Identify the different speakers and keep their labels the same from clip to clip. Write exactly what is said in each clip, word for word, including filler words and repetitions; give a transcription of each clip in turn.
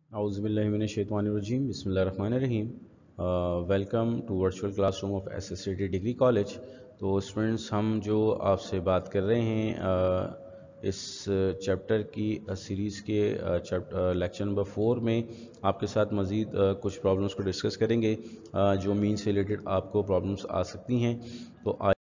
Speaker 1: Auzubillahiminash-shaytanir-rajim. Bismillahir-rahmanir-rahim. Uh, welcome to virtual classroom of S S C T degree college. तो students, हम जो आपसे बात कर रहे हैं uh, इस चैप्टर की सीरीज़ के चैप्टर लेक्चर नंबर फोर में आपके साथ मज़ीद uh, कुछ प्रॉब्लम्स को डिस्कस करेंगे uh, जो मीन से रिलेटेड आपको प्रॉब्लम्स आ सकती हैं। तो आ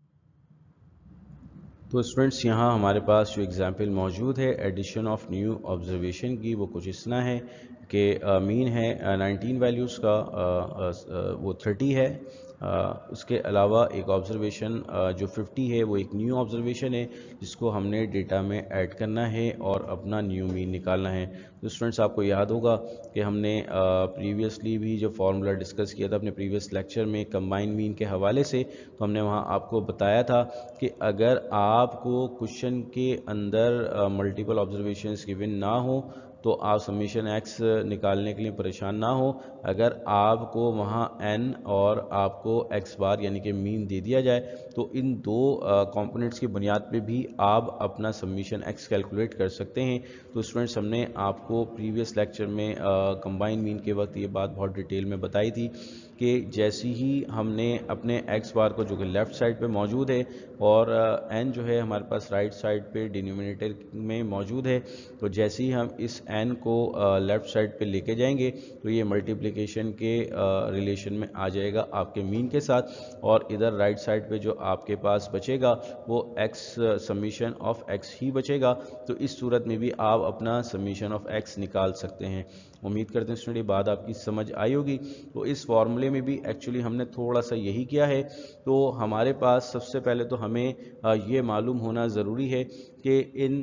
Speaker 1: तो स्टूडेंट्स, यहाँ हमारे पास जो एग्जाम्पल मौजूद है एडिशन ऑफ न्यू ऑब्जर्वेशन की, वो कुछ इस तरह है कि मीन है नाइनटीन वैल्यूज़ का, आ, आ, वो थर्टी है। आ, उसके अलावा एक ऑब्जर्वेशन जो फिफ्टी है वो एक न्यू ऑब्जर्वेशन है जिसको हमने डेटा में ऐड करना है और अपना न्यू मीन निकालना है। तो स्टूडेंट्स, आपको याद होगा कि हमने प्रीवियसली भी जो फार्मूला डिस्कस किया था अपने प्रीवियस लेक्चर में कंबाइन मीन के हवाले से, तो हमने वहाँ आपको बताया था कि अगर आपको क्वेश्चन के अंदर मल्टीपल ऑब्जर्वेशंस गिवन ना हो तो आप समीशन एक्स निकालने के लिए परेशान ना हो। अगर आपको वहाँ एन और आपको एक्स बार यानी कि मीन दे दिया जाए तो इन दो कंपोनेंट्स की बुनियाद पे भी आप अपना समीशन एक्स कैलकुलेट कर सकते हैं। तो स्टूडेंट्स, हमने आपको प्रीवियस लेक्चर में कंबाइन मीन के वक्त ये बात बहुत डिटेल में बताई थी कि जैसी ही हमने अपने एक्स बार को जो कि लेफ़्ट साइड पे मौजूद है और एन जो है हमारे पास राइट साइड पे डिनोमिनेटर में मौजूद है, तो जैसे ही हम इस एन को लेफ़्ट साइड पे लेके जाएंगे तो ये मल्टीप्लिकेशन के रिलेशन में आ जाएगा आपके मीन के साथ, और इधर राइट साइड पे जो आपके पास बचेगा वो एक्स समीशन ऑफ एक्स ही बचेगा। तो इस सूरत में भी आप अपना समीशन ऑफ एक्स निकाल सकते हैं। उम्मीद करते हैं स्टूडेंट ये बात आपकी समझ आई होगी। तो इस फॉर्मूले में भी एक्चुअली हमने थोड़ा सा यही किया है। तो हमारे पास सबसे पहले तो हमें ये मालूम होना ज़रूरी है कि इन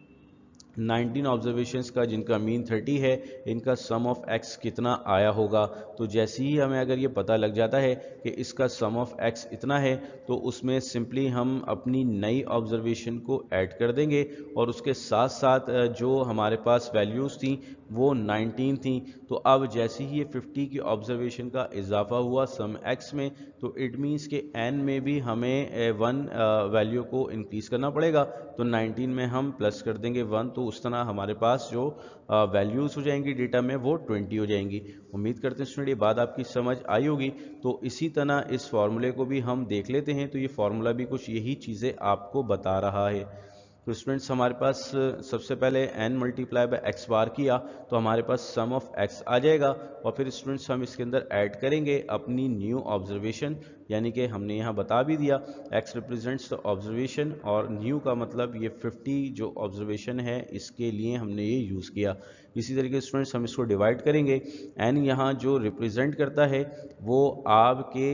Speaker 1: नाइनटीन ऑब्जर्वेशंस का जिनका मीन थर्टी है, इनका सम ऑफ एक्स कितना आया होगा। तो जैसे ही हमें अगर ये पता लग जाता है कि इसका सम ऑफ एक्स इतना है तो उसमें सिंपली हम अपनी नई ऑब्जर्वेशन को ऐड कर देंगे और उसके साथ साथ जो हमारे पास वैल्यूज़ थी वो नाइनटीन थी। तो अब जैसे ही ये फिफ्टी की ऑब्जर्वेशन का इजाफा हुआ सम एक्स में, तो इट मीन्स के एन में भी हमें वन वैल्यू को इंक्रीज़ करना पड़ेगा। तो नाइनटीन में हम प्लस कर देंगे वन, तो उस तरह हमारे पास जो वैल्यूज़ हो जाएंगी डेटा में वो ट्वेंटी हो जाएंगी। उम्मीद करते हैं स्टूडेंट ये बात आपकी समझ आई होगी। तो इसी तरह इस फॉर्मूले को भी हम देख लेते हैं। तो ये फॉर्मूला भी कुछ यही चीज़ें आपको बता रहा है। तो स्टूडेंट्स, हमारे पास सबसे पहले n multiply by X bar किया तो हमारे पास सम ऑफ x आ जाएगा, और फिर स्टूडेंट्स हम इसके अंदर ऐड करेंगे अपनी न्यू ऑब्जर्वेशन, यानी कि हमने यहाँ बता भी दिया x रिप्रेजेंट्स द ऑब्जर्वेशन और न्यू का मतलब ये फिफ्टी जो ऑब्जर्वेशन है इसके लिए हमने ये यूज़ किया। इसी तरीके से स्टूडेंट्स हम इसको डिवाइड करेंगे। n यहाँ जो रिप्रेजेंट करता है वो आपके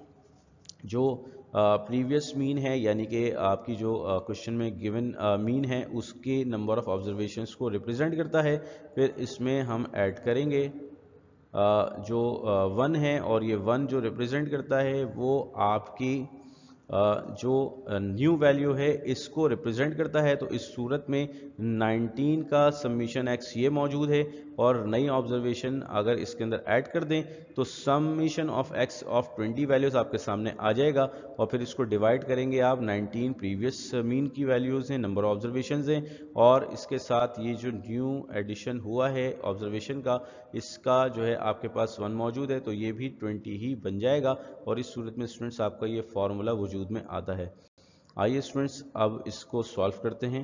Speaker 1: जो प्रीवियस मीन है, यानी कि आपकी जो क्वेश्चन में गिवन मीन है उसके नंबर ऑफ ऑब्जर्वेशंस को रिप्रेजेंट करता है। फिर इसमें हम ऐड करेंगे uh, जो वन uh, है, और ये वन जो रिप्रेजेंट करता है वो आपकी Uh, जो न्यू uh, वैल्यू है इसको रिप्रेजेंट करता है। तो इस सूरत में नाइनटीन का समीशन एक्स ये मौजूद है, और नई ऑब्जर्वेशन अगर इसके अंदर ऐड कर दें तो summation of X of twenty values आपके सामने आ जाएगा, और फिर इसको डिवाइड करेंगे आप नाइनटीन प्रीवियस मीन की वैल्यूज़ हैं, नंबर ऑफ ऑब्जर्वेशंस हैं, और इसके साथ ये जो न्यू एडिशन हुआ है ऑब्जर्वेशन का, इसका जो है आपके पास वन मौजूद है तो ये भी ट्वेंटी ही बन जाएगा। और इस सूरत में स्टूडेंट्स आपका ये फॉर्मूला वजूद में आता है। आइए स्टूडेंट्स अब इसको सॉल्व करते हैं।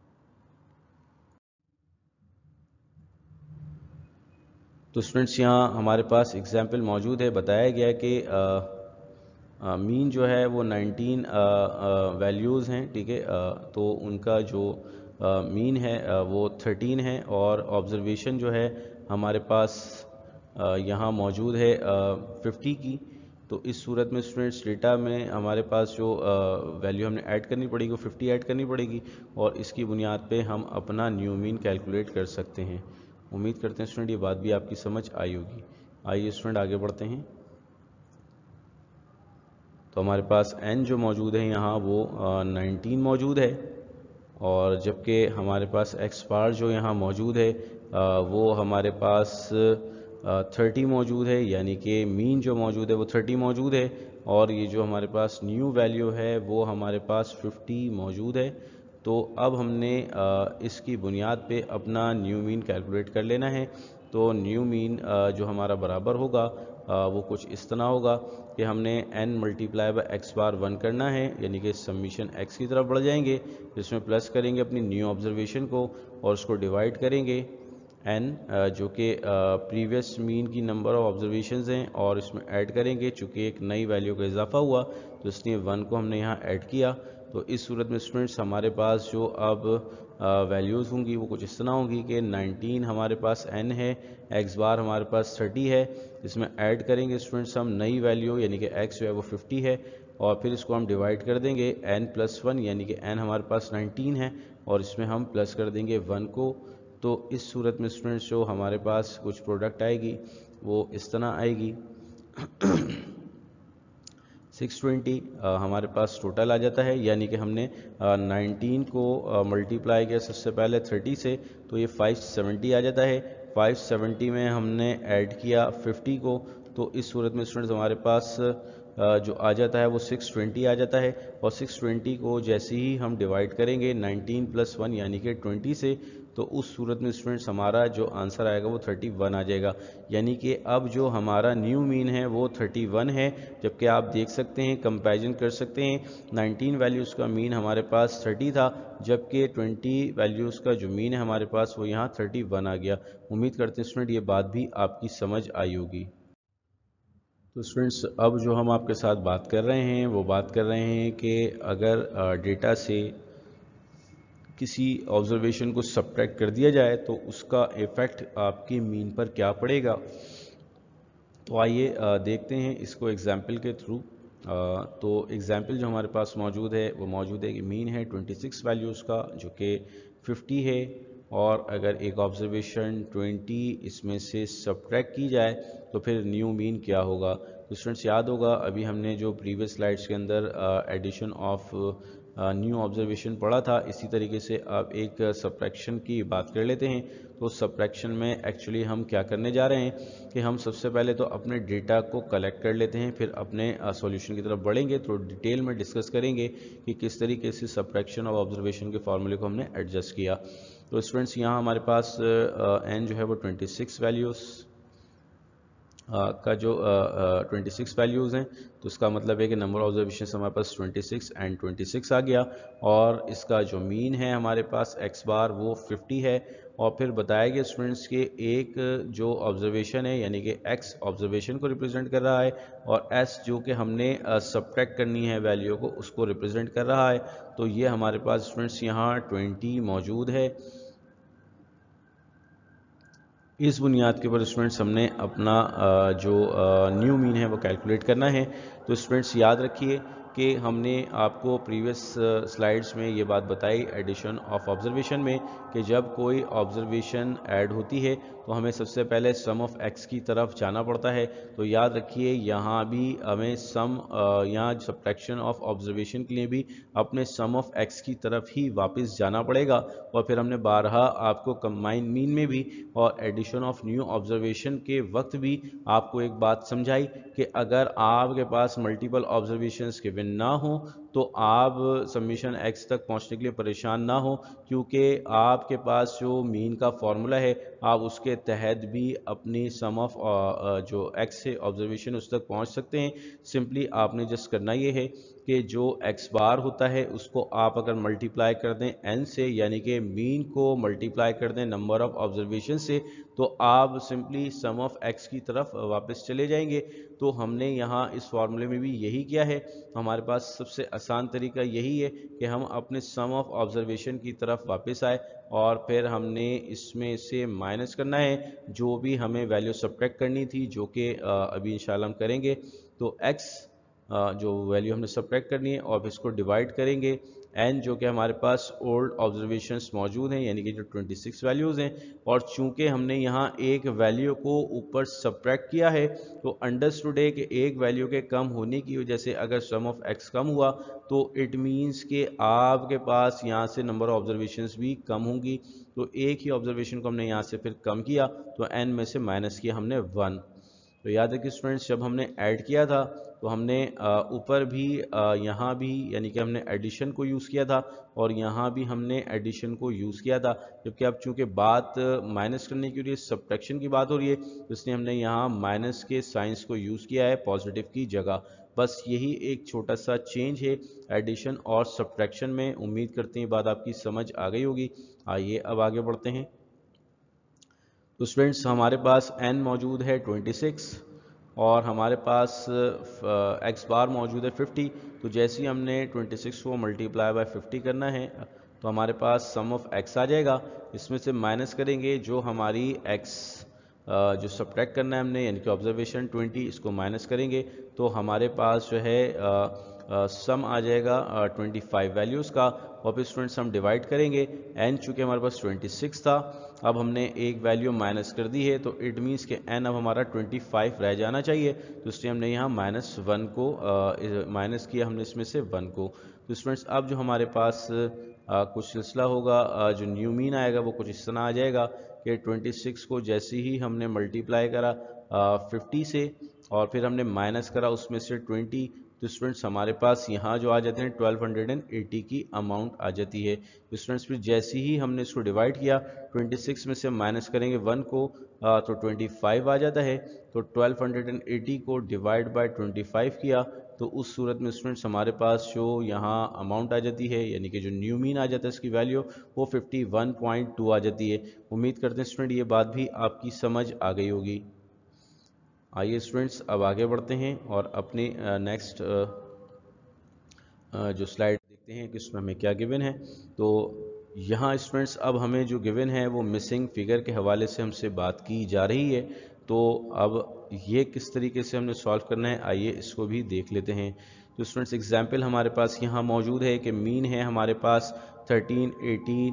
Speaker 1: तो स्टूडेंट्स, यहाँ हमारे पास एग्जाम्पल मौजूद है। बताया गया कि मीन जो है वो नाइनटीन वैल्यूज़ हैं, ठीक है। तो उनका जो मीन uh, है uh, वो थर्टीन है, और ऑब्जर्वेशन जो है हमारे पास uh, यहाँ मौजूद है फिफ्टी uh, की। तो इस सूरत में स्टूडेंट्स डेटा में हमारे पास जो वैल्यू uh, हमने ऐड करनी पड़ेगी वो फिफ्टी ऐड करनी पड़ेगी, और इसकी बुनियाद पे हम अपना न्यू मीन कैलकुलेट कर सकते हैं। उम्मीद करते हैं स्टूडेंट ये बात भी आपकी समझ आई होगी। आइए स्टूडेंट आगे बढ़ते हैं। तो हमारे पास n जो मौजूद है यहाँ वो नाइनटीन मौजूद है, और जबकि हमारे पास x बार जो यहाँ मौजूद है आ, वो हमारे पास थर्टी मौजूद है, यानी कि मीन जो मौजूद है वो थर्टी मौजूद है, और ये जो हमारे पास न्यू वैल्यू है वो हमारे पास फिफ्टी मौजूद है। تو اب ہم نے اس کی بنیاد پہ اپنا نیو مین کیلکولیٹ کر لینا ہے. تو نیو مین جو ہمارا برابر ہوگا وہ کچھ اس طرح ہوگا کہ ہم نے n multiply by X bar one کرنا ہے, یعنی کہ سمیشن x کی طرف بڑھ جائیں گے, جس میں پلس کریں گے اپنی نیو آبزرویشن کو اور اس کو ڈیوائڈ کریں گے n جو کہ پریویس مین کی نمبر آف آبزرویشنز ہیں, اور اس میں ایڈ کریں گے چونکہ ایک نئی ویلیو کا اضافہ ہوا تو اس لیے ون کو ہم نے یہاں ایڈ کیا. تو اس صورت میں اسٹوڈنٹس ہمارے پاس جو اب ویلیوز ہوں گی وہ کچھ اس طرح ہوں گی کہ نائنٹین ہمارے پاس n ہے, ایکس بار ہمارے پاس تھرٹی ہے, اس میں ایڈ کریں گے اسٹوڈنٹس ہم نئی ویلیو یعنی کہ x جو ہے وہ ففٹی ہے, اور پھر اس کو ہم ڈیوائڈ کر دیں گے n پلس ون یعنی کہ n ہمارے پاس نائنٹین ہے, اور اس میں ہم پلس کر دیں گے ون کو. تو اس صورت میں اسٹوڈنٹس جو ہمارے پاس کچھ پروڈکٹ آئے گی وہ اس طرح آئے گی. سکس ٹوینٹی ہمارے پاس ٹوٹل آ جاتا ہے, یعنی کہ ہم نے نائنٹین کو ملٹیپلائی کیا سب سے پہلے تھرٹی سے, تو یہ فائیو سیونٹی آ جاتا ہے. فائیو سیونٹی میں ہم نے ایڈ کیا ففٹی کو, تو اس صورت میں اسٹوڈنٹس ہمارے پاس جو آ جاتا ہے وہ سکس ٹوینٹی آ جاتا ہے. اور سکس ٹوینٹی کو جیسے ہی ہم ڈیوائڈ کریں گے نائنٹین پلس ون یعنی کہ ٹوینٹی سے, تو اس صورت میں اسٹوڈنٹس ہمارا جو آنسر آئے گا وہ تھرٹی ون آ جائے گا. یعنی کہ اب جو ہمارا نیو مین ہے وہ تھرٹی ون ہے, جبکہ آپ دیکھ سکتے ہیں کمپیریزن کر سکتے ہیں نائنٹین ویلیوز کا مین ہمارے پاس تھرٹی تھا, جبکہ ٹوینٹی ویلیوز کا جو مین ہے ہمارے پاس وہ یہاں تھرٹی ون آ گیا. امید کرتے ہیں اسٹوڈنٹ یہ بات بھی آپ کی سمجھ آئی ہوگی. تو اسٹوڈنٹس اب جو ہم آپ کے ساتھ بات کر رہے ہیں وہ بات کر رہے ہیں کہ اگر ڈیٹا سے کسی آبزرویشن کو سبٹریکٹ کر دیا جائے تو اس کا ایفیکٹ آپ کے مین پر کیا پڑے گا. تو آئیے دیکھتے ہیں اس کو ایگزامپل کے تھرو. تو ایگزامپل جو ہمارے پاس موجود ہے وہ موجود ہے کہ مین ہے ٹوینٹی سکس ویلیوز کا جو کہ ففٹی ہے, اور اگر ایک آبزرویشن ٹوینٹی اس میں سے سبٹریکٹ کی جائے تو پھر نیو مین کیا ہوگا. تو اسٹوڈنٹس یاد ہوگا ابھی ہم نے جو پریویس سلائڈس کے اندر ایڈیشن آف نیو آبزرویشن پڑھا تھا, اسی طریقے سے آپ ایک سبٹریکشن کی بات کر لیتے ہیں. تو سبٹریکشن میں ایکچولی ہم کیا کرنے جا رہے ہیں کہ ہم سب سے پہلے تو اپنے ڈیٹا کو کلیکٹ کر لیتے ہیں, پھر اپنے سولوشن کی طرف بڑھیں گے تو ڈیٹیل میں ڈسکس کریں گے کہ کس طریقے سے سبٹریکشن آف آبزرویشن کے فارمولے کو ہم نے ایڈجسٹ کیا. تو اسٹوڈنٹس یہاں ہمارے پاس n جو ہے وہ ٹوینٹی سکس ویلیوز کا جو ٹوینٹی سکس ویلیوز ہیں, تو اس کا مطلب ہے کہ نمبر آف آبزرویشنز ہمارے پاس twenty six and twenty six آ گیا, اور اس کا جو مین ہے ہمارے پاس ایکس بار وہ ففٹی ہے. اور پھر بتایا گیا اسٹوڈنٹس کے ایک جو آبزرویشن ہے یعنی کہ ایکس آبزرویشن کو ریپرزینٹ کر رہا ہے, اور ایس جو کہ ہم نے سبٹریکٹ کرنی ہے ویلیو کو اس کو ریپرزینٹ کر رہا ہے. تو یہ ہمارے پاس اسٹوڈنٹس یہاں ٹوینٹی موجود ہے. اس بنیاد کے اوپر اسٹوڈنٹس ہم نے اپنا جو نیو مین ہے وہ کیلکولیٹ کرنا ہے. تو اسٹوڈنٹس یاد رکھیے کہ ہم نے آپ کو پریویس سلائیڈز میں یہ بات بتائی ایڈیشن آف آبزرویشن میں کہ جب کوئی آبزرویشن ایڈ ہوتی ہے تو ہمیں سب سے پہلے سم آف ایکس کی طرف جانا پڑتا ہے. تو یاد رکھیے یہاں بھی ہمیں سم یہاں سبٹریکشن آف آبزرویشن کے لیے بھی اپنے سم آف ایکس کی طرف ہی واپس جانا پڑے گا. اور پھر ہم نے بارہا آپ کو کمبائن مین میں بھی اور ایڈیشن آف نیو آبزرویشن کے وقت بھی آپ کو ایک بات سمجھائی کہ اگر آپ کے پاس ملٹیپل آبزرویشنز کے بن نہ ہوں تو آپ سمیشن ایکس تک پہنچنے کے لیے پریشان نہ ہوں, کیونکہ آپ کے پاس جو مین کا فارمولا ہے آپ اس کے تحت بھی اپنی سم آف جو ایکس ہے آبزرویشن اس تک پہنچ سکتے ہیں. سمپلی آپ نے جسٹ کرنا یہ ہے کہ جو ایکس بار ہوتا ہے اس کو آپ اگر ملٹیپلائی کر دیں n سے, یعنی کہ مین کو ملٹیپلائی کر دیں نمبر آف آبزرویشن سے, تو آپ سمپلی سم آف ایکس کی طرف واپس چلے جائیں گے. تو ہم نے یہاں اس فارمولے میں بھی یہی کیا ہے. ہمارے پاس سب سے آسان طریقہ یہی ہے کہ ہم اپنے سم آف آبزرویشن کی طرف واپس آئے اور پھر ہم نے اس میں سے مائنس کرنا ہے جو بھی ہمیں ویلیو سبٹریکٹ کرنی تھی, جو کہ ابھی انشاءاللہ ہم کریں گے. تو ایکس جو ویلیو ہم نے سبٹریکٹ کرنی ہے اور پھر اس کو ڈیوائڈ کریں گے n جو کہ ہمارے پاس اولڈ آبزرویشنز موجود ہیں یعنی کہ جو ٹوینٹی سکس ویلیوز ہیں, اور چونکہ ہم نے یہاں ایک ویلیو کو اوپر سبٹریکٹ کیا ہے تو انڈرسٹوڈ ہے کہ ایک ویلیو کے کم ہونے کی وجہ سے اگر سم آف ایکس کم ہوا تو اٹ مینس کہ آپ کے پاس یہاں سے نمبر آف آبزرویشنز بھی کم ہوں گی. تو ایک ہی آبزرویشن کو ہم نے یہاں سے پھر کم کیا تو n میں سے مائنس کیا ہم نے ون. तो याद रखिए स्टूडेंट्स, जब हमने ऐड किया था तो हमने ऊपर भी यहाँ भी यानी कि हमने एडिशन को यूज़ किया था और यहाँ भी हमने एडिशन को यूज़ किया था, जबकि अब चूंकि बात माइनस करने की हो रही है, सब्ट्रैक्शन की बात हो रही है, तो इसलिए हमने यहाँ माइनस के साइंस को यूज़ किया है पॉजिटिव की जगह। बस यही एक छोटा सा चेंज है एडिशन और सब्ट्रैक्शन में। उम्मीद करते हैं बात आपकी समझ आ गई होगी। आइए अब आगे बढ़ते हैं। तो स्टूडेंट्स, हमारे पास n मौजूद है छब्बीस और हमारे पास x बार मौजूद है पचास। तो जैसे ही हमने छब्बीस को मल्टीप्लाई बाय पचास करना है तो हमारे पास सम ऑफ x आ जाएगा। इसमें से माइनस करेंगे जो हमारी x जो सब्ट्रैक्ट करना है हमने, यानी कि ऑब्जर्वेशन बीस, इसको माइनस करेंगे तो हमारे पास जो है सम आ जाएगा पच्चीस वैल्यूज़ का। और फिर स्टूडेंट्स हम डिवाइड करेंगे, n चूँकि हमारे पास छब्बीस था, अब हमने एक वैल्यू माइनस कर दी है तो इट मीन्स के n अब हमारा पच्चीस रह जाना चाहिए। तो इसलिए हमने यहाँ माइनस वन को माइनस किया, हमने इसमें से वन को। तो स्टूडेंट्स अब जो हमारे पास आ, कुछ सिलसिला होगा, आ, जो न्यू मीन आएगा वो कुछ इस तरह आ जाएगा कि छब्बीस को जैसे ही हमने मल्टीप्लाई करा पचास से और फिर हमने माइनस करा उसमें से बीस, तो स्टूडेंट्स हमारे पास यहाँ जो आ जाते हैं बारह सौ अस्सी की अमाउंट आ जाती है। तो स्टूडेंट्स फिर जैसे ही हमने इसको डिवाइड किया, छब्बीस में से माइनस करेंगे वन को आ, तो पच्चीस आ जाता है। तो बारह सौ अस्सी को डिवाइड बाय पच्चीस किया तो उस सूरत में स्टूडेंट्स हमारे पास जो यहाँ अमाउंट आ जाती है, यानी कि जो न्यू मीन आ जाता है इसकी वैल्यू, वो इक्यावन पॉइंट दो आ जाती है। उम्मीद करते हैं स्टूडेंट ये बात भी आपकी समझ आ गई होगी। आइए स्टूडेंट्स अब आगे बढ़ते हैं और अपने नेक्स्ट जो स्लाइड देखते हैं कि इसमें हमें क्या गिवन है। तो यहाँ स्टूडेंट्स अब हमें जो गिवन है वो मिसिंग फिगर के हवाले से हमसे बात की जा रही है। तो अब ये किस तरीके से हमने सॉल्व करना है, आइए इसको भी देख लेते हैं। तो स्टूडेंट्स एग्जाम्पल हमारे पास यहाँ मौजूद है कि मीन है हमारे पास thirteen, eighteen,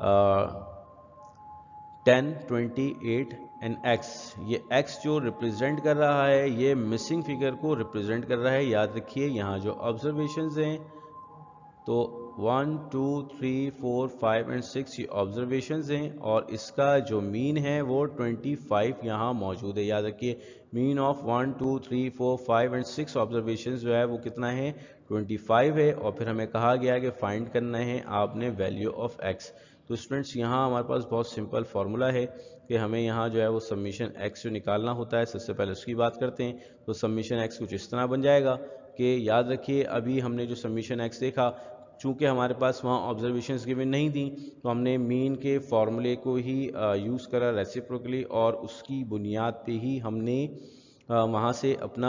Speaker 1: ten, twenty eight and x। ये x जो रिप्रेजेंट कर रहा है ये मिसिंग फिगर को रिप्रेजेंट कर रहा है। याद रखिए यहाँ जो ऑब्जर्वेशंस हैं तो one, two, three, four, five and six ये ऑब्जर्वेशंस हैं और इसका जो मीन है वो पच्चीस यहाँ मौजूद है। याद रखिए mean of one, two, three, four, five and six observations जो है वो कितना है, पच्चीस है। और फिर हमें कहा गया कि फाइंड करना है आपने वैल्यू ऑफ x। तो स्टूडेंट्स यहाँ हमारे पास बहुत सिंपल फार्मूला है कि हमें यहाँ जो है वो समीशन x जो निकालना होता है। सबसे पहले उसकी बात करते हैं। तो समीशन x कुछ इस तरह बन जाएगा कि याद रखिए अभी हमने जो समीशन x देखा, चूँकि हमारे पास वहाँ ऑब्जर्वेशंस गिवन नहीं थी तो हमने मीन के फॉर्मूले को ही यूज़ करा रेसिप्रोकली और उसकी बुनियाद पे ही हमने वहाँ से अपना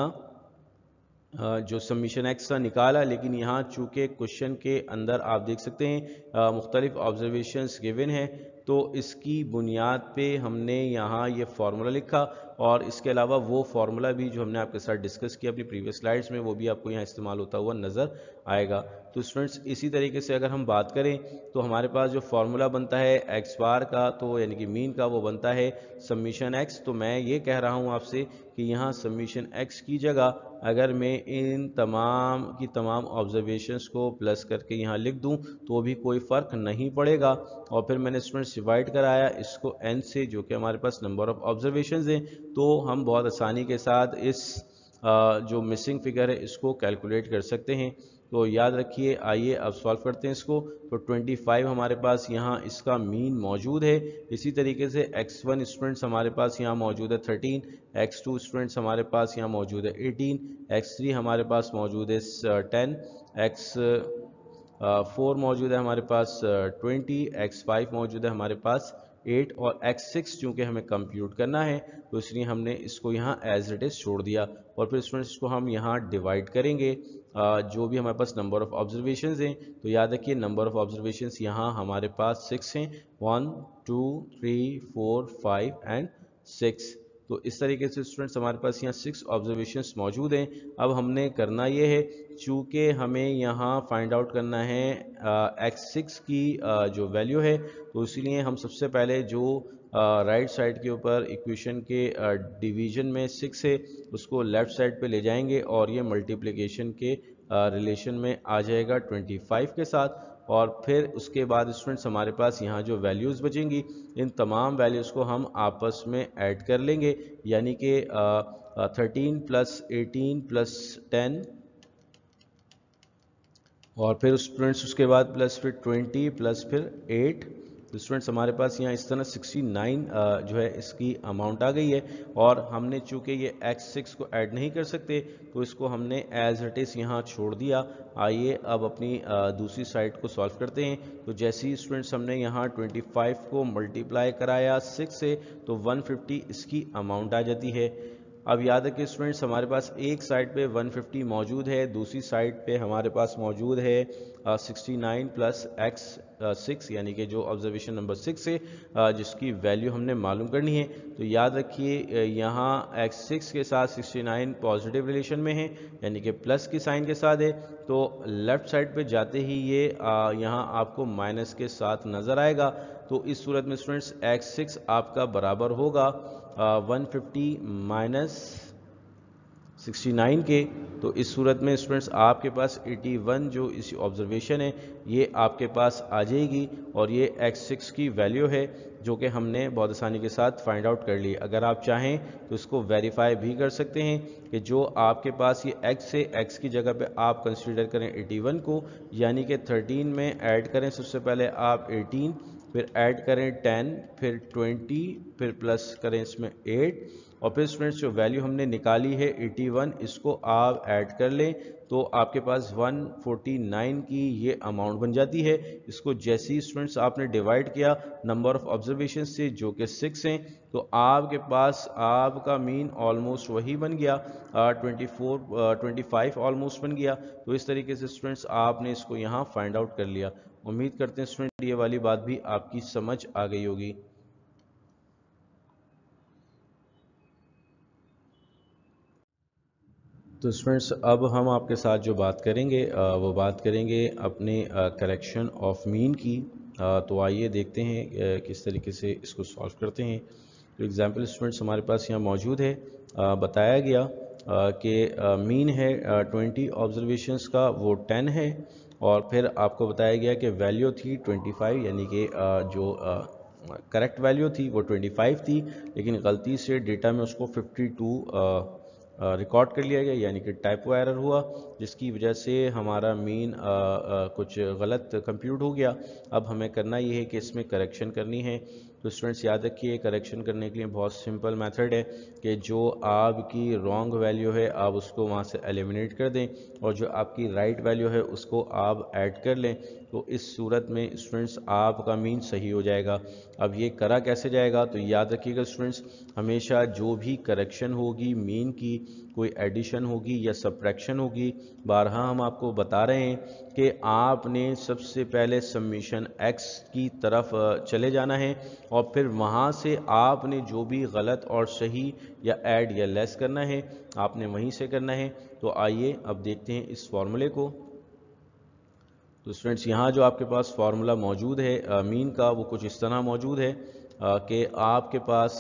Speaker 1: जो समीशन एक्स था निकाला। लेकिन यहाँ चूँकि क्वेश्चन के अंदर आप देख सकते हैं मुख्तलिफ ऑब्जर्वेशंस गिवन है तो इसकी बुनियाद पे हमने यहाँ ये फार्मूला लिखा और इसके अलावा वो फार्मूला भी जो हमने आपके साथ डिस्कस किया अपनी प्रीवियस स्लाइड्स में वो भी आपको यहाँ इस्तेमाल होता हुआ नज़र आएगा। तो स्टूडेंट्स इसी तरीके से अगर हम बात करें तो हमारे पास जो फार्मूला बनता है एक्स बार का, तो यानी कि मीन का, वो बनता है समीशन एक्स। तो मैं ये कह रहा हूँ आपसे कि यहाँ समीशन एक्स की जगह अगर मैं इन तमाम की तमाम ऑब्जर्वेशंस को प्लस करके यहाँ लिख दूँ तो भी कोई फ़र्क नहीं पड़ेगा। और फिर मैंने स्टूडेंट्स डिवाइड कराया इसको n से, जो कि हमारे पास नंबर ऑफ ऑब्जर्वेशंस हैं, तो हम बहुत आसानी के साथ इस जो मिसिंग फिगर है इसको कैलकुलेट कर सकते हैं। तो याद रखिए, आइए अब सॉल्व करते हैं इसको। तो पच्चीस हमारे पास यहाँ इसका मीन मौजूद है। इसी तरीके से एक्स वन स्टूडेंट्स हमारे पास यहाँ मौजूद है थर्टीन, एक्स टू स्टूडेंट्स हमारे पास यहाँ मौजूद है एटीन, एक्स थ्री हमारे पास मौजूद है टेन, एक्स फोर मौजूद है हमारे पास ट्वेंटी, एक्स फाइव मौजूद है हमारे पास एट और एक्स सिक्स चूँकि हमें कंप्यूट करना है तो इसलिए हमने इसको यहाँ एज इट इज़ छोड़ दिया। और फिर स्टूडेंट्स इसको हम यहाँ डिवाइड करेंगे जो भी हमारे पास नंबर ऑफ ऑब्जर्वेशंस हैं। तो याद रखिए नंबर ऑफ ऑब्जर्वेशंस यहाँ हमारे पास सिक्स हैं, one, two, three, four, five and six. तो इस तरीके से स्टूडेंट्स हमारे पास यहाँ सिक्स ऑब्जर्वेशंस मौजूद हैं। अब हमने करना ये है, चूँकि हमें यहाँ फाइंड आउट करना है एक्स सिक्स की आ, जो वैल्यू है, तो इसलिए हम सबसे पहले जो राइट साइड के ऊपर इक्वेशन के डिवीजन में सिक्स है उसको लेफ़्ट साइड पे ले जाएंगे और ये मल्टीप्लिकेशन के रिलेशन में आ जाएगा पच्चीस के साथ। اور پھر اس کے بعد اسٹوڈنٹس ہمارے پاس یہاں جو ویلیوز بچیں گی ان تمام ویلیوز کو ہم آپس میں ایڈ کر لیں گے، یعنی کہ thirteen plus eighteen plus ten, اور پھر اسٹوڈنٹس اس کے بعد پلس پھر ٹوینٹی پلس پھر ایٹ، تو اسٹوڈنٹس ہمارے پاس یہاں اس طرح سکسٹی نائن جو ہے اس کی اماؤنٹ آ گئی ہے، اور ہم نے چونکہ یہ ایکس سکس کو ایڈ نہیں کر سکتے تو اس کو ہم نے ایز اٹ از یہاں چھوڑ دیا۔ آئیے اب اپنی دوسری سائڈ کو سالو کرتے ہیں۔ تو جیسے ہی اسٹوڈنٹس ہم نے یہاں ٹوینٹی فائیو کو ملٹیپلائی کرایا سکس سے تو ون ففٹی اس کی اماؤنٹ آ جاتی ہے۔ اب یاد ہے کہ اسٹوڈنٹس ہمارے پاس ایک سائڈ پہ ون ففٹی موجود ہے، دوسری سائڈ پہ ہمارے پاس موجود ہے sixty nine plus x six, یعنی کہ جو آبزرویشن نمبر سکس ہے جس کی ویلیو ہم نے معلوم کرنی ہے۔ تو یاد رکھیے یہاں ایکس سکس کے ساتھ سکسٹی نائن پازیٹیو ریلیشن میں ہے، یعنی کہ پلس کی سائن کے ساتھ ہے، تو لیفٹ سائڈ پہ جاتے ہی یہ یہاں آپ کو مائنس کے ساتھ نظر آئے گا۔ تو اس صورت میں اسٹوڈنٹس ایکس سکس آپ کا برابر ہوگا one fifty minus sixty nine کے، تو اس صورت میں اسٹوڈنٹس آپ کے پاس ایٹی ون جو اس آبزرویشن ہے یہ آپ کے پاس آ جائے گی، اور یہ ایکس سکس کی ویلیو ہے جو کہ ہم نے بہت آسانی کے ساتھ فائنڈ آؤٹ کر لی۔ اگر آپ چاہیں تو اس کو ویریفائی بھی کر سکتے ہیں کہ جو آپ کے پاس یہ ایکس ہے، ایکس کی جگہ پہ آپ کنسیڈر کریں ایٹی ون کو، یعنی کہ تھرٹین میں ایڈ کریں سب سے پہلے آپ ایٹین، پھر ایڈ کریں ٹین، پھر ٹوینٹی، پھر پلس کریں اس میں ایٹ، اور پھر اسٹوڈنٹس جو ویلیو ہم نے نکالی ہے ایٹی ون اس کو آپ ایڈ کر لیں تو آپ کے پاس ون فورٹی نائن کی یہ اماؤنٹ بن جاتی ہے۔ اس کو جیسے ہی اسٹوڈنٹس آپ نے ڈیوائڈ کیا نمبر آف آبزرویشن سے جو کہ سکس ہیں، تو آپ کے پاس آپ کا مین آلموسٹ وہی بن گیا، twenty four twenty five almost بن گیا۔ تو اس طریقے سے اسٹوڈنٹس آپ نے اس کو یہاں فائنڈ آؤٹ کر لیا۔ امید کرتے ہیں اسٹوڈنٹ یہ والی بات بھی آپ کی سمجھ آ گئی ہوگی۔ تو اسٹوڈنٹس اب ہم آپ کے ساتھ جو بات کریں گے وہ بات کریں گے اپنے کریکشن آف مین کی۔ تو آئیے دیکھتے ہیں کس طریقے سے اس کو سالو کرتے ہیں۔ تو ایگزامپل اسٹوڈنٹس ہمارے پاس یہاں موجود ہے، بتایا گیا کہ مین ہے ٹوینٹی آبزرویشنس کا وہ ٹین ہے، اور پھر آپ کو بتایا گیا کہ ویلیو تھی ٹوینٹی فائیو، یعنی کہ جو کریکٹ ویلیو تھی وہ ٹوینٹی فائیو تھی، لیکن غلطی سے ڈیٹا میں اس کو ففٹی ٹو ریکارڈ کر لیا گیا، یعنی کہ ٹائپو ایرر ہوا، جس کی وجہ سے ہمارا مین کچھ غلط کمپیوٹ ہو گیا۔ اب ہمیں کرنا یہ ہے کہ اس میں کریکشن کرنی ہے۔ تو اسٹوڈنٹس یاد رکھیے کریکشن کرنے کے لیے بہت سمپل میتھڈ ہے کہ جو آپ کی رانگ ویلیو ہے آپ اس کو وہاں سے ایلیمنیٹ کر دیں، اور جو آپ کی رائٹ ویلیو ہے اس کو آپ ایڈ کر لیں، تو اس صورت میں اسٹوڈنٹس آپ کا مین صحیح ہو جائے گا۔ اب یہ کرا کیسے جائے گا؟ تو یاد رکھیے گا اسٹوڈنٹس ہمیشہ جو بھی کریکشن ہوگی مین کی، کوئی ایڈیشن ہوگی یا سبٹریکشن ہوگی، بارہا ہم آپ کو بتا رہے ہیں کہ آپ نے سب سے پہلے سمیشن ایکس کی طرف چلے جانا ہے، اور پھر وہاں سے آپ نے جو بھی غلط اور صحیح یا ایڈ یا لیس کرنا ہے آپ نے وہیں سے کرنا ہے۔ تو آئیے اب دیکھتے ہیں اس فارمولے کو۔ تو اسٹوڈنٹس یہاں جو آپ کے پاس فارمولا موجود ہے مین کا وہ کچھ اس طرح موجود ہے کہ آپ کے پاس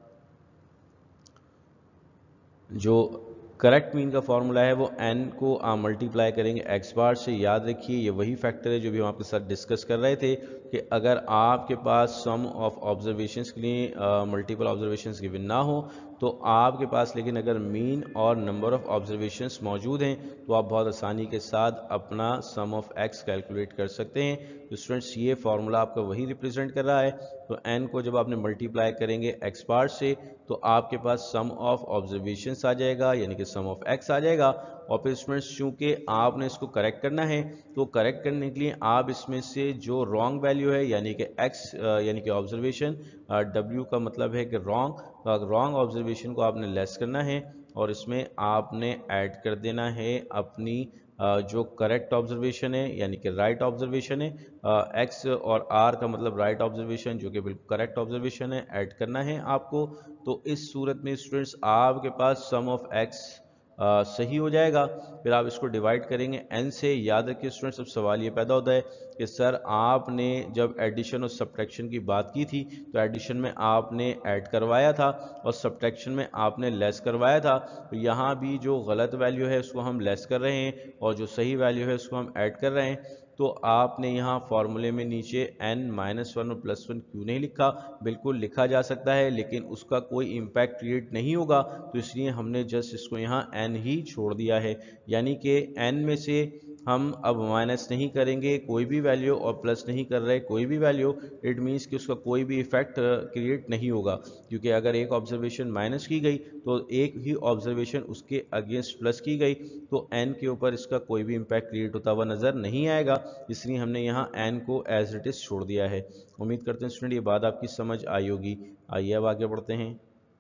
Speaker 1: جو کریکٹ مین کا فارمولا ہے وہ این کو آپ ملٹیپلائی کریں گے ایکس بار سے۔ یاد رکھیے یہ وہی فیکٹر ہے جو بھی ہم آپ کے ساتھ ڈسکس کر رہے تھے کہ اگر آپ کے پاس سم آف آبزرویشنس کے لیے ملٹیپل آبزرویشنس گیون نہ ہو تو آپ کے پاس لیکن اگر مین اور نمبر آف آبزرویشنس موجود ہیں تو آپ بہت آسانی کے ساتھ اپنا سم آف ایکس کیلکولیٹ کر سکتے ہیں۔ تو اسٹوڈنٹس یہ فارمولا آپ کا وہی ریپرزینٹ کر رہا ہے۔ تو این کو جب آپ نے ملٹیپلائی کریں گے ایکس بار سے تو آپ کے پاس سم آف آبزرویشنس آ جائے گا، یعنی کہ سم آف ایکس آ جائے گا، اور پھر اسٹوڈنٹس چونکہ آپ نے اس کو کریکٹ کرنا ہے تو کریکٹ کرنے کے لیے آپ اس میں سے جو رانگ ویلیو ہے یعنی کہ ایکس یعنی کہ آبزرویشن، ڈبلیو کا مطلب ہے کہ رانگ رانگ آبزرویشن کو آپ نے لیس کرنا ہے، اور اس میں آپ نے ایڈ کر دینا ہے اپنی جو کریکٹ آبزرویشن ہے یعنی کہ رائٹ آبزرویشن ہے۔ ایکس اور آر کا مطلب رائٹ آبزرویشن جو کہ بالکل کریکٹ آبزرویشن ہے، ایڈ کرنا ہے آپ کو۔ تو اس صورت میں اسٹوڈنٹس آپ کے پاس سم آف ایکس صحیح ہو جائے گا۔ پھر آپ اس کو ڈیوائڈ کریں گے این سے۔ یاد رکھیے اسٹوڈنٹس اب سوال یہ پیدا ہوتا ہے کہ سر آپ نے جب ایڈیشن اور سبٹریکشن کی بات کی تھی تو ایڈیشن میں آپ نے ایڈ کروایا تھا اور سبٹریکشن میں آپ نے لیس کروایا تھا، تو یہاں بھی جو غلط ویلیو ہے اس کو ہم لیس کر رہے ہیں اور جو صحیح ویلیو ہے اس کو ہم ایڈ کر رہے ہیں۔ تو آپ نے یہاں فارمولے میں نیچے n مائنس ون اور پلس ون کیوں نہیں لکھا؟ بالکل لکھا جا سکتا ہے لیکن اس کا کوئی امپیکٹ کریٹ نہیں ہوگا، تو اس لیے ہم نے جسٹ اس کو یہاں n ہی چھوڑ دیا ہے، یعنی کہ n میں سے ہم اب مائنس نہیں کریں گے کوئی بھی ویلیو اور پلس نہیں کر رہے کوئی بھی ویلیو، اٹ مینس کہ اس کا کوئی بھی ایفیکٹ کریٹ نہیں ہوگا، کیونکہ اگر ایک آبزرویشن مائنس کی گئی تو ایک ہی آبزرویشن اس کے اگینسٹ پلس کی گئی تو n کے اوپر اس کا کوئی بھی امپیکٹ کریٹ ہوتا ہوا نظر نہیں آئے گا، اس لیے ہم نے یہاں n کو ایز اٹ از چھوڑ دیا ہے۔ امید کرتے ہیں اسٹوڈنٹ یہ بات آپ کی سمجھ آئی ہوگی۔ آئیے اب آگے بڑھتے ہیں۔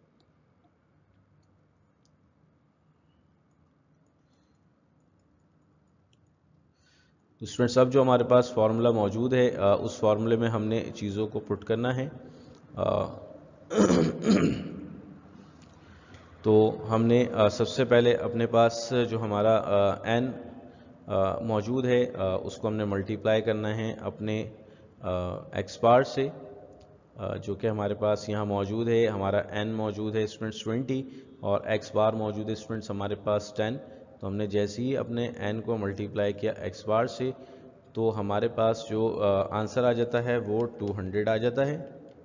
Speaker 1: تو اسٹوڈنٹس اب جو ہمارے پاس فارمولا موجود ہے اس فارمولے میں ہم نے چیزوں کو پٹ کرنا ہے، تو ہم نے سب سے پہلے اپنے پاس جو ہمارا n موجود ہے اس کو ہم نے ملٹیپلائی کرنا ہے اپنے ایکس بار سے، جو کہ ہمارے پاس یہاں موجود ہے، ہمارا n موجود ہے اسٹوڈنٹس ٹوینٹی اور ایکس بار موجود ہے اسٹوڈنٹس ہمارے پاس ٹین، تو ہم نے جیسے ہی اپنے n کو ملٹیپلائی کیا ایکس بار سے تو ہمارے پاس جو آنسر آ جاتا ہے وہ ٹو ہنڈریڈ آ جاتا ہے،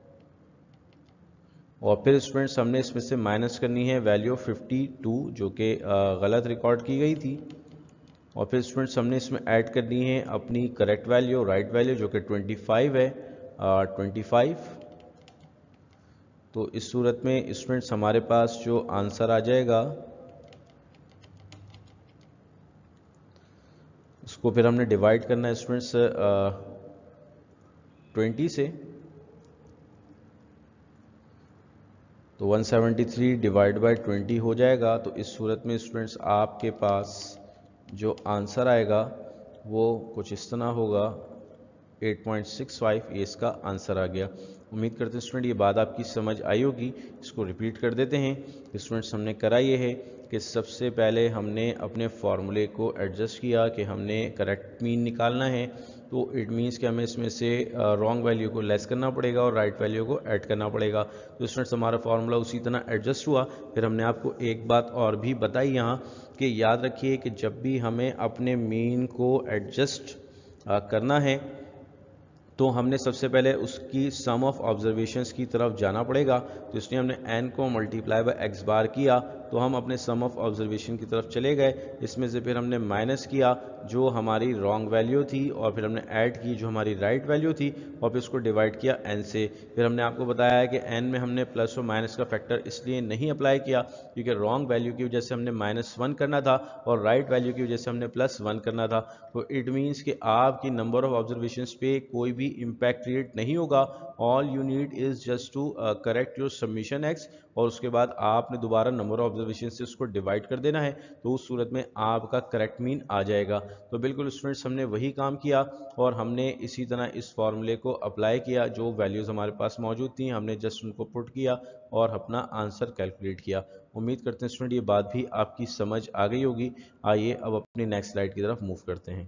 Speaker 1: اور پھر اسٹوڈنٹس ہم نے اس میں سے مائنس کرنی ہے ویلیو ففٹی ٹو جو کہ غلط ریکارڈ کی گئی تھی، اور پھر اسٹوڈنٹس ہم نے اس میں ایڈ کرنی ہے اپنی کریکٹ ویلیو رائٹ ویلیو جو کہ ٹوینٹی فائیو ہے، ٹوینٹی فائیو، تو اس صورت میں اسٹوڈنٹس ہمارے پاس جو آنسر آ جائے گا اس کو پھر ہم نے ڈیوائڈ کرنا ہے اسٹوڈنٹس ٹوینٹی سے، تو one seventy three divide by twenty ہو جائے گا، تو اس صورت میں اسٹوڈنٹس آپ کے پاس جو آنسر آئے گا وہ کچھ اس طرح ہوگا ایٹ پوائنٹ سکس فائیو، یہ اس کا آنسر آ گیا۔ امید کرتے ہیں اسٹوڈنٹ یہ بات آپ کی سمجھ آئی ہوگی، اس کو ریپیٹ کر دیتے ہیں۔ اسٹوڈنٹس ہم نے کرا یہ ہے کہ سب سے پہلے ہم نے اپنے فارمولے کو ایڈجسٹ کیا کہ ہم نے کریکٹ مین نکالنا ہے، تو اٹ مینس کہ ہمیں اس میں سے رانگ ویلیو کو لیس کرنا پڑے گا اور رائٹ ویلیو کو ایڈ کرنا پڑے گا، تو اسٹوڈنٹس ہمارا فارمولا اسی طرح ایڈجسٹ ہوا۔ پھر ہم نے آپ کو ایک بات اور بھی بتائی یہاں کہ یاد رکھیے کہ جب بھی ہمیں اپنے مین کو ایڈجسٹ کرنا ہے تو ہم نے سب سے پہلے اس کی سم آف آبزرویشنس کی طرف جانا پڑے گا، تو اس لیے ہم نے n کو ملٹیپلائی بائی ایکس بار کیا تو ہم اپنے سم آف آبزرویشن کی طرف چلے گئے، اس میں سے پھر ہم نے مائنس کیا جو ہماری رانگ ویلیو تھی اور پھر ہم نے ایڈ کی جو ہماری رائٹ ویلیو تھی اور پھر اس کو ڈیوائڈ کیا n سے۔ پھر ہم نے آپ کو بتایا ہے کہ n میں ہم نے پلس اور مائنس کا فیکٹر اس لیے نہیں اپلائی کیا کیونکہ رانگ ویلیو کی وجہ سے ہم نے مائنس ون کرنا تھا اور رائٹ ویلیو کی وجہ سے ہم نے پلس ون کرنا تھا، تو اٹ مینس کہ آپ کی نمبر آف آبزرویشنس پہ کوئی بھی امپیکٹ کریٹ نہیں ہوگا، all you need is just to correct your submission x, اور اس کے بعد آپ نے دوبارہ نمبر آف آبزرویشن سے اس کو ڈیوائڈ کر دینا ہے، تو اس صورت میں آپ کا کریکٹ مین آ جائے گا۔ تو بالکل اسٹوڈنٹس ہم نے وہی کام کیا اور ہم نے اسی طرح اس فارمولے کو اپلائی کیا، جو ویلیوز ہمارے پاس موجود تھیں ہم نے جسٹ ان کو پٹ کیا اور اپنا آنسر کیلکولیٹ کیا۔ امید کرتے ہیں اسٹوڈنٹ یہ بات بھی آپ کی سمجھ آ گئی ہوگی۔ آئیے اب اپنی نیکسٹ سلائیڈ کی طرف موو کرتے ہیں۔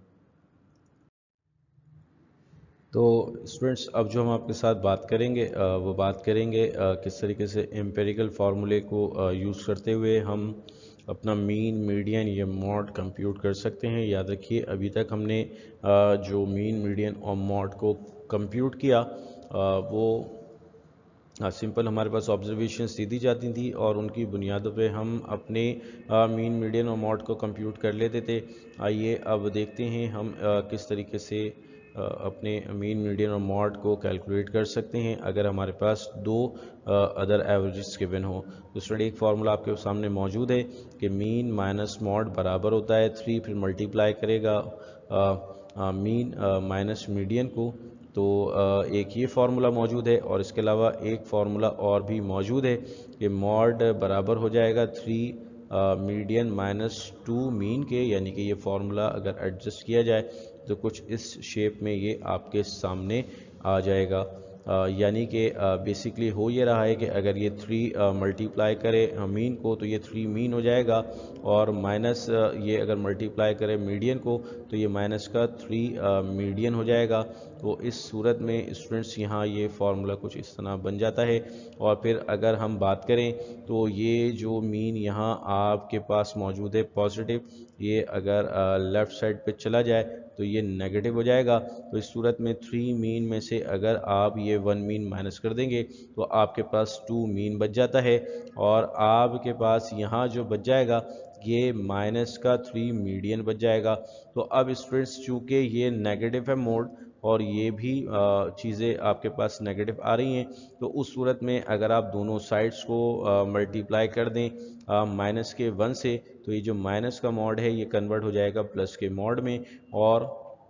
Speaker 1: تو اسٹوڈنٹس اب جو ہم آپ کے ساتھ بات کریں گے وہ بات کریں گے کس طریقے سے امپیریکل فارمولے کو یوز کرتے ہوئے ہم اپنا مین میڈین یا ماڈ کمپیوٹ کر سکتے ہیں۔ یاد رکھیے ابھی تک ہم نے جو مین میڈین اور ماڈ کو کمپیوٹ کیا وہ سمپل ہمارے پاس آبزرویشنس دی جاتی تھیں اور ان کی بنیادوں پہ ہم اپنے مین میڈین اور ماڈ کو کمپیوٹ کر لیتے تھے۔ آئیے اب دیکھتے ہیں ہم کس طریقے سے اپنے مین میڈین اور ماڈ کو کیلکولیٹ کر سکتے ہیں اگر ہمارے پاس دو ادر ایوریجز گیون ہو۔ تو اسٹوڈنٹ ایک فارمولا آپ کے سامنے موجود ہے کہ مین مائنس ماڈ برابر ہوتا ہے تھری، پھر ملٹیپلائی کرے گا مین مائنس میڈین کو، تو ایک یہ فارمولا موجود ہے اور اس کے علاوہ ایک فارمولا اور بھی موجود ہے کہ ماڈ برابر ہو جائے گا three median minus two mean کے، یعنی کہ یہ فارمولا اگر ایڈجسٹ کیا جائے تو کچھ اس شیپ میں یہ آپ کے سامنے آ جائے گا، یعنی کہ بیسیکلی ہو یہ رہا ہے کہ اگر یہ تھری ملٹیپلائی کرے مین کو تو یہ تھری مین ہو جائے گا، اور مائنس یہ اگر ملٹیپلائی کرے میڈین کو تو یہ مائنس کا تھری میڈین ہو جائے گا، تو اس صورت میں اسٹوڈنٹس یہاں یہ فارمولا کچھ اس طرح بن جاتا ہے. اور پھر اگر ہم بات کریں تو یہ جو مین یہاں آپ کے پاس موجود ہے پازیٹیو، یہ اگر لیفٹ سائڈ پہ چلا جائے تو یہ نیگیٹو ہو جائے گا. تو اس صورت میں تھری مین میں سے اگر آپ یہ ون مین مائنس کر دیں گے تو آپ کے پاس ٹو مین بچ جاتا ہے، اور آپ کے پاس یہاں جو بچ جائے گا یہ مائنس کا تھری میڈین بچ جائے گا. تو اب اسٹوڈنٹس چونکہ یہ نیگیٹو ہے موڈ اور یہ بھی چیزیں آپ کے پاس نیگیٹو آ رہی ہیں، تو اس صورت میں اگر آپ دونوں سائڈس کو ملٹیپلائی کر دیں مائنس کے ون سے تو یہ جو مائنس کا موڈ ہے یہ کنورٹ ہو جائے گا پلس کے موڈ میں، اور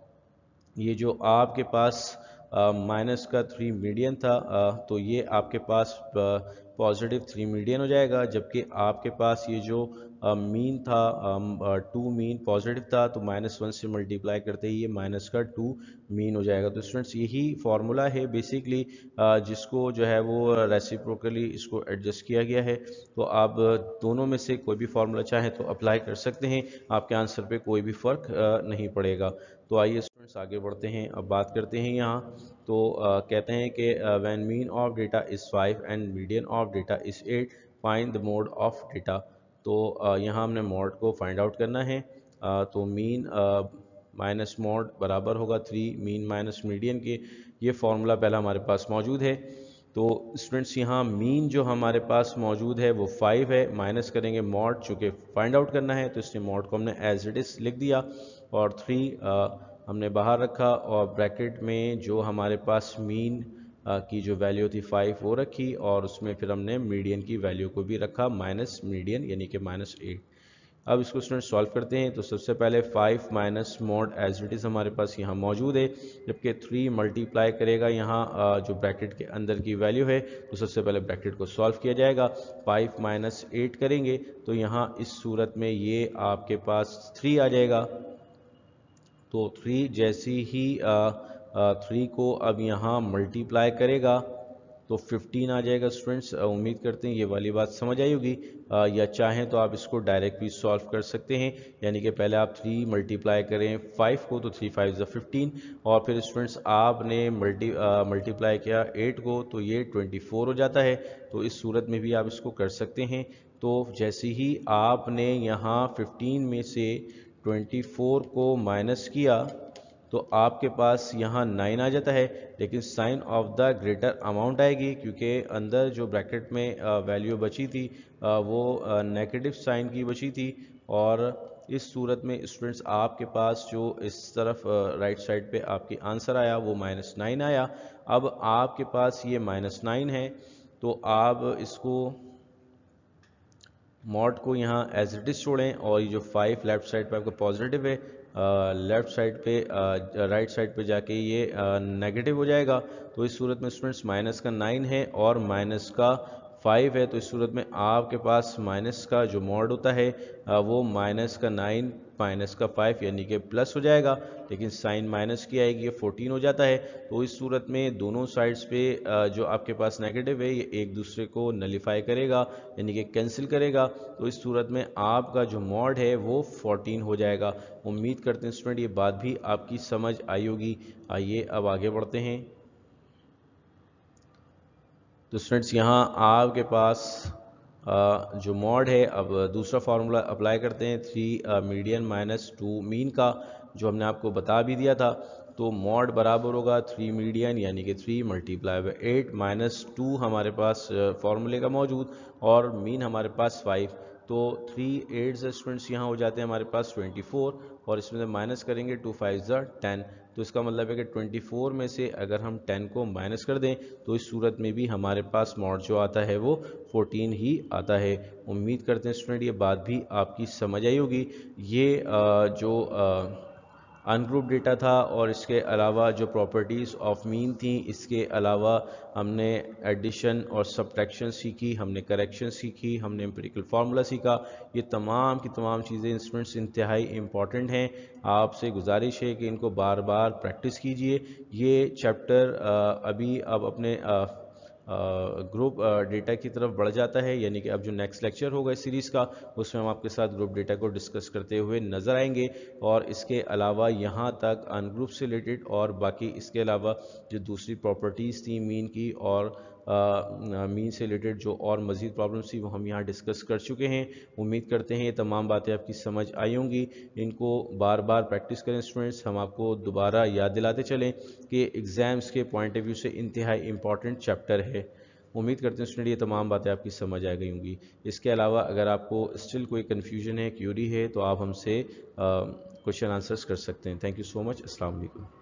Speaker 1: یہ جو آپ کے پاس مائنس کا تھری میڈین تھا تو یہ آپ کے پاس پازیٹیو تھری میڈین ہو جائے گا، جبکہ آپ کے پاس یہ جو مین تھا ٹو مین پازیٹیو تھا تو مائنس ون سے ملٹیپلائی کرتے ہی یہ مائنس کا ٹو مین ہو جائے گا. تو اسٹوڈنٹس یہی فارمولا ہے بیسکلی جس کو جو ہے وہ ریسیپروکلی اس کو ایڈجسٹ کیا گیا ہے. تو آپ دونوں میں سے کوئی بھی فارمولا چاہیں تو اپلائی کر سکتے ہیں، آپ کے آنسر پہ کوئی بھی فرق نہیں پڑے گا. تو آئیے اسٹوڈنٹس آگے بڑھتے ہیں. اب بات کرتے ہیں یہاں تو کہتے ہیں کہ when mean of data is five and median of data is eight find the mode of data. تو یہاں ہم نے موڈ کو فائنڈ آؤٹ کرنا ہے. تو مین مائنس موڈ برابر ہوگا تھری مین مائنس میڈین کے. یہ فارمولا پہلا ہمارے پاس موجود ہے. تو اسٹوڈنٹس یہاں مین جو ہمارے پاس موجود ہے وہ فائیو ہے، مائنس کریں گے موڈ، چونکہ فائنڈ آؤٹ کرنا ہے تو اس نے موڈ کو ہم نے ایز اٹ از لکھ دیا اور تھری ہم نے باہر رکھا، اور بریکٹ میں جو ہمارے پاس مین کی جو ویلیو تھی فائیو وہ رکھی، اور اس میں پھر ہم نے میڈین کی ویلیو کو بھی رکھا مائنس میڈین یعنی کہ مائنس ایٹ. اب اس کو اسٹوڈنٹ سالو کرتے ہیں تو سب سے پہلے five minus mode as it is ہمارے پاس یہاں موجود ہے، جبکہ تھری ملٹیپلائی کرے گا یہاں جو بریکٹ کے اندر کی ویلیو ہے تو سب سے پہلے بریکٹ کو سالو کیا جائے گا. فائیو مائنس ایٹ کریں گے تو یہاں اس صورت میں یہ آپ کے پاس تھری آ جائے گا. تو تھری جیسی ہی تھری کو اب یہاں ملٹیپلائی کرے گا تو ففٹین آ جائے گا. اسٹوڈنٹس امید کرتے ہیں یہ والی بات سمجھ آئی ہوگی، یا چاہیں تو آپ اس کو ڈائریکٹ بھی سالو کر سکتے ہیں، یعنی کہ پہلے آپ تھری ملٹیپلائی کریں فائیو کو تو تھری فائیو زا ففٹین، اور پھر اسٹوڈنٹس آپ نے ملٹی ملٹیپلائی کیا ایٹ کو تو یہ ٹوینٹی فور ہو جاتا ہے. تو اس صورت میں بھی آپ اس کو کر سکتے ہیں. تو جیسے ہی آپ نے یہاں ففٹین میں سے ٹوینٹی فور کو مائنس کیا تو آپ کے پاس یہاں نائن آ جاتا ہے، لیکن sign of the greater amount آئے گی کیونکہ اندر جو بریکٹ میں ویلیو بچی تھی وہ نیگیٹو سائن کی بچی تھی. اور اس صورت میں اسٹوڈنٹس آپ کے پاس جو اس طرف رائٹ سائڈ پہ آپ کے آنسر آیا وہ مائنس نائن آیا. اب آپ کے پاس یہ مائنس نائن ہے تو آپ اس کو موڈ کو یہاں ایز اٹ از چھوڑیں، اور یہ جو فائیو لیفٹ سائڈ پہ آپ کا پازیٹیو ہے لیفٹ سائڈ پہ رائٹ سائڈ پہ جا کے یہ نیگیٹو ہو جائے گا. تو اس صورت میں اسٹوڈنٹس مائنس کا نائن ہے اور مائنس کا فائیو ہے، تو اس صورت میں آپ کے پاس مائنس کا جو موڈ ہوتا ہے وہ مائنس کا نائن مائنس کا فائیو یعنی کہ پلس ہو جائے گا، لیکن سائن مائنس کی آئے گی یہ فورٹین ہو جاتا ہے. تو اس صورت میں دونوں سائڈز پہ جو آپ کے پاس نیگیٹو ہے یہ ایک دوسرے کو نلیفائی کرے گا یعنی کہ کینسل کرے گا. تو اس صورت میں آپ کا جو موڈ ہے وہ فورٹین ہو جائے گا. امید کرتے ہیں اسٹوڈنٹ یہ بات بھی آپ کی سمجھ آئی ہوگی. آئیے اب آگے بڑھتے ہیں. تو اسٹوڈنٹس یہاں آپ کے پاس جو موڈ ہے اب دوسرا فارمولا اپلائی کرتے ہیں three median minus two mean کا، جو ہم نے آپ کو بتا بھی دیا تھا. تو موڈ برابر ہوگا تھری میڈین یعنی کہ three multiply by eight minus two ہمارے پاس فارمولے کا موجود اور مین ہمارے پاس فائیو. تو تھری ایٹ زا اسٹوڈنٹس یہاں ہو جاتے ہیں ہمارے پاس ٹوینٹی فور، اور اس میں سے مائنس کریں گے ٹو فائیو زا ٹین. تو اس کا مطلب ہے کہ ٹوینٹی فور میں سے اگر ہم ٹین کو مائنس کر دیں تو اس صورت میں بھی ہمارے پاس موڈ جو آتا ہے وہ فورٹین ہی آتا ہے. امید کرتے ہیں اسٹوڈنٹ یہ بات بھی آپ کی سمجھ آئی ہوگی. یہ جو ان گروپ ڈیٹا تھا اور اس کے علاوہ جو پراپرٹیز آف مین تھیں، اس کے علاوہ ہم نے ایڈیشن اور سبٹریکشن سیکھی، ہم نے کریکشن سیکھی، ہم نے امپیریکل فارمولا سیکھا. یہ تمام کی تمام چیزیں اسٹوڈنٹس انتہائی امپورٹنٹ ہیں. آپ سے گزارش ہے کہ ان کو بار بار پریکٹس کیجئے. یہ چیپٹر ابھی اب اپنے گروپ ڈیٹا کی طرف بڑھ جاتا ہے، یعنی کہ اب جو نیکسٹ لیکچر ہوگا اس سیریز کا اس میں ہم آپ کے ساتھ گروپ ڈیٹا کو ڈسکس کرتے ہوئے نظر آئیں گے، اور اس کے علاوہ یہاں تک ان گروپ سے ریلیٹڈ اور باقی اس کے علاوہ جو دوسری پراپرٹیز تھیں مین کی اور مین سے ریلیٹڈ جو اور مزید پرابلمس تھی وہ ہم یہاں ڈسکس کر چکے ہیں۔ امید کرتے ہیں یہ تمام باتیں آپ کی سمجھ آئی ہوں گی، ان کو بار بار پریکٹس کریں اسٹوڈنٹس، ہم آپ کو دوبارہ یاد دلاتے چلیں کہ ایگزامس کے پوائنٹ آف ویو سے انتہائی امپورٹنٹ چیپٹر ہے۔ امید کرتے ہیں اسٹوڈنٹ یہ تمام باتیں آپ کی سمجھ آ گئی ہوں گی۔ اس کے علاوہ اگر آپ کو اسٹل کوئی کنفیوژن ہے، کیوری ہے، تو آپ ہم سے کوشچن آنسرس کر سکتے ہیں۔ تھینک یو سو مچ، السلام علیکم۔